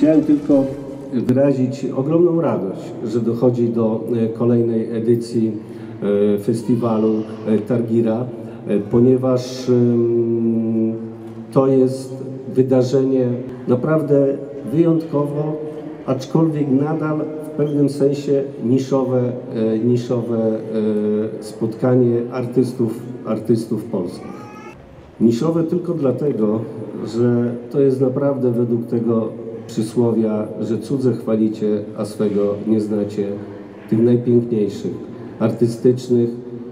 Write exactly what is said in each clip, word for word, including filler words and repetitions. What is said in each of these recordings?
Chciałem tylko wyrazić ogromną radość, że dochodzi do kolejnej edycji festiwalu Targira, ponieważ to jest wydarzenie naprawdę wyjątkowo, aczkolwiek nadal w pewnym sensie niszowe, niszowe spotkanie artystów, artystów polskich. Niszowe tylko dlatego, że to jest naprawdę według tego przysłowia, że cudze chwalicie, a swego nie znacie, tych najpiękniejszych, artystycznych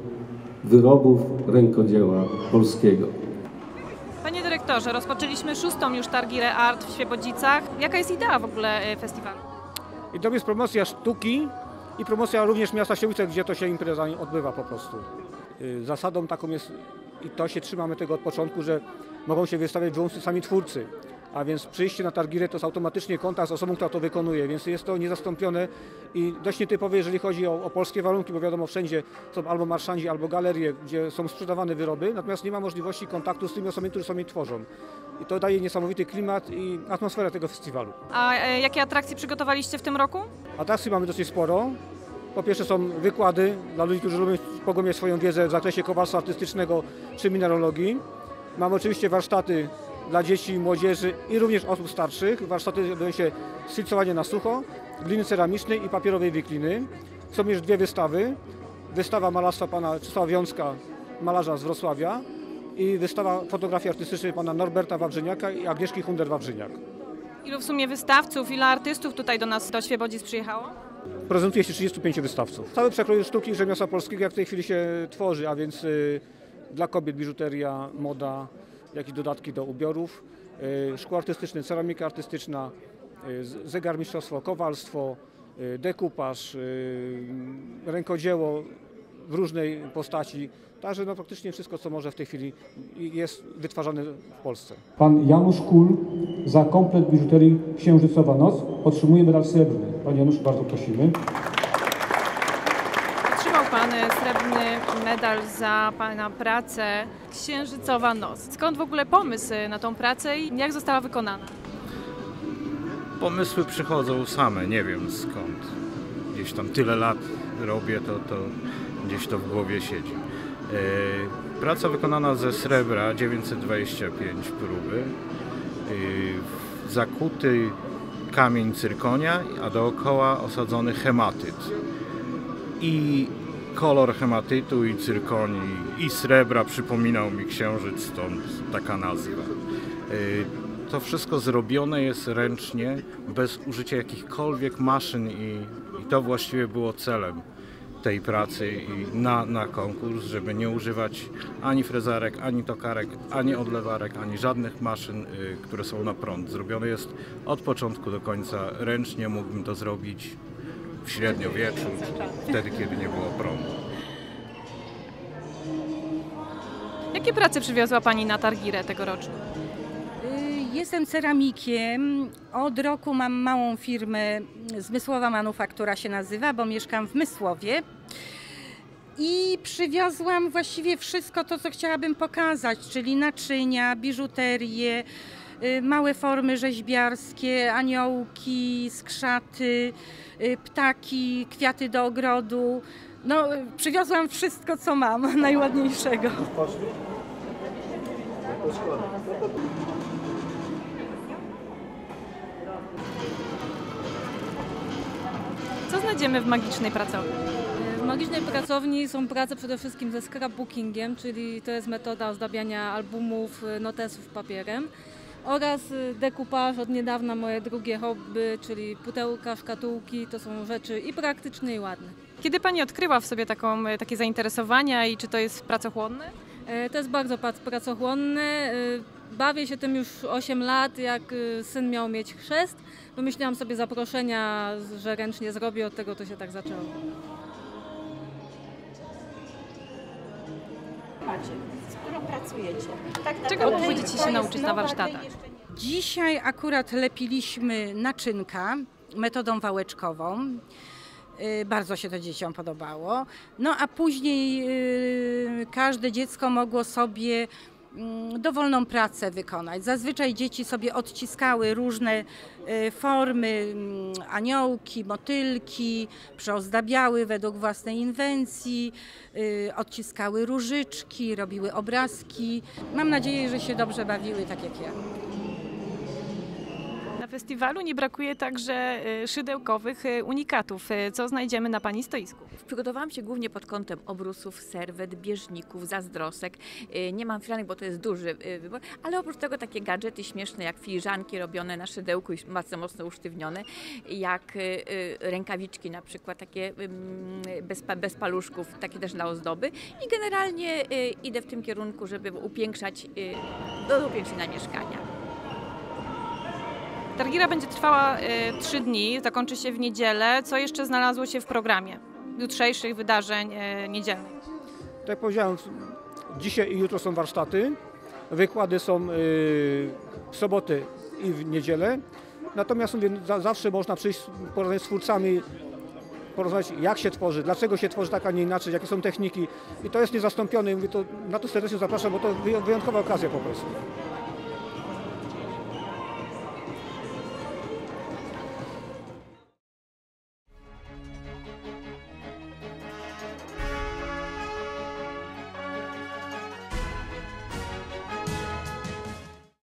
wyrobów rękodzieła polskiego. Panie dyrektorze, rozpoczęliśmy szóstą już Targirę Art w Świebodzicach. Jaka jest idea w ogóle festiwalu? Ideą jest promocja sztuki i promocja również miasta Świebodzice, gdzie to się impreza odbywa po prostu. Zasadą taką jest, i to się trzymamy tego od początku, że mogą się wystawiać wyłącznie sami twórcy. A więc przyjście na Targirę to jest automatycznie kontakt z osobą, która to wykonuje, więc jest to niezastąpione i dość nietypowe, jeżeli chodzi o, o polskie warunki, bo wiadomo, wszędzie są albo marszandzi, albo galerie, gdzie są sprzedawane wyroby, natomiast nie ma możliwości kontaktu z tymi osobami, które sobie tworzą. I to daje niesamowity klimat i atmosferę tego festiwalu. A e, jakie atrakcje przygotowaliście w tym roku? Atrakcji mamy dosyć sporo. Po pierwsze są wykłady dla ludzi, którzy lubią pogłębiać swoją wiedzę w zakresie kowalstwa artystycznego czy mineralogii. Mamy oczywiście warsztaty dla dzieci i młodzieży i również osób starszych. Warsztaty odbywają się szlicowanie na sucho, gliny ceramicznej i papierowej wikliny. Są już dwie wystawy. Wystawa malarstwa pana Czesława Wiązka, malarza z Wrocławia, i wystawa fotografii artystycznej pana Norberta Wawrzyniaka i Agnieszki Hunder-Wawrzyniak. Ilu w sumie wystawców, ile artystów tutaj do nas, do Świebodzic przyjechało? Prezentuje się trzydziestu pięciu wystawców. Cały przekrój sztuki i rzemiosła polskiego jak w tej chwili się tworzy, a więc y, dla kobiet biżuteria, moda, jak i dodatki do ubiorów, y, szkło artystyczne, ceramika artystyczna, y, zegarmistrzostwo, kowalstwo, y, dekupaż, y, rękodzieło w różnej postaci. Także no, praktycznie wszystko, co może w tej chwili jest wytwarzane w Polsce. Pan Janusz Kul za komplet biżuterii Księżycowa Noc otrzymuje medal srebrny. Panie Januszu, bardzo prosimy. Otrzymał Pan srebrny medal za Pana pracę Księżycowa Noc. Skąd w ogóle pomysł na tą pracę i jak została wykonana? Pomysły przychodzą same, nie wiem skąd. Gdzieś tam tyle lat robię, to, to gdzieś to w głowie siedzi. Yy, praca wykonana ze srebra, dziewięćset dwadzieścia pięć próby, yy, zakuty kamień cyrkonia, a dookoła osadzony hematyt. I kolor hematytu i cyrkonii i srebra przypominał mi księżyc, stąd taka nazwa. Yy, to wszystko zrobione jest ręcznie, bez użycia jakichkolwiek maszyn i, i to właściwie było celem tej pracy i na, na konkurs, żeby nie używać ani frezarek, ani tokarek, ani odlewarek, ani żadnych maszyn, y, które są na prąd. Zrobione jest od początku do końca ręcznie, mógłbym to zrobić w średniowieczu, wtedy, kiedy nie było prądu. Jakie prace przywiozła Pani na Targirę tegoroczną? Jestem ceramikiem. Od roku mam małą firmę, Zmysłowa Manufaktura się nazywa, bo mieszkam w Mysłowie. I przywiozłam właściwie wszystko to, co chciałabym pokazać, czyli naczynia, biżuterię, małe formy rzeźbiarskie, aniołki, skrzaty, ptaki, kwiaty do ogrodu. No, przywiozłam wszystko, co mam, najładniejszego. Co znajdziemy w magicznej pracowni? W magicznej pracowni są prace przede wszystkim ze scrapbookingiem, czyli to jest metoda ozdabiania albumów, notesów papierem, oraz dekupaż, od niedawna moje drugie hobby, czyli pudełka, szkatułki. To są rzeczy i praktyczne, i ładne. Kiedy Pani odkryła w sobie taką, takie zainteresowania i czy to jest pracochłonne? To jest bardzo pracochłonne. Bawię się tym już osiem lat, jak syn miał mieć chrzest. Wymyśliłam sobie zaproszenia, że ręcznie zrobię, od tego to się tak zaczęło. Macie, z którą pracujecie? Tak, czego będziecie się nauczyć na warsztatach? Dzisiaj akurat lepiliśmy naczynka metodą wałeczkową. Bardzo się to dzieciom podobało. No a później każde dziecko mogło sobie mm, dowolną pracę wykonać. Zazwyczaj dzieci sobie odciskały różne y, formy, mm, aniołki, motylki, przyozdabiały według własnej inwencji, y, odciskały różyczki, robiły obrazki. Mam nadzieję, że się dobrze bawiły, tak jak ja. Na festiwalu nie brakuje także y, szydełkowych y, unikatów. Y, Co znajdziemy na Pani stoisku? Przygotowałam się głównie pod kątem obrusów, serwet, bieżników, zazdrosek. Y, Nie mam firanek, bo to jest duży y, wybór, ale oprócz tego takie gadżety śmieszne jak filiżanki robione na szydełku i bardzo mocno usztywnione, jak y, y, rękawiczki na przykład, takie y, bez, pa- bez paluszków, takie też dla ozdoby. I generalnie y, idę w tym kierunku, żeby upiększać, y, do upiększenia mieszkania. Targira będzie trwała y, trzy dni, zakończy się w niedzielę. Co jeszcze znalazło się w programie jutrzejszych wydarzeń y, niedzielnych? Tak jak powiedziałem, dzisiaj i jutro są warsztaty, wykłady są y, w sobotę i w niedzielę. Natomiast mówię, za, zawsze można przyjść, porozmawiać z twórcami, porozmawiać jak się tworzy, dlaczego się tworzy tak, a nie inaczej, jakie są techniki. I to jest niezastąpione. Mówię, to, na to serdecznie zapraszam, bo to wyjątkowa okazja po prostu.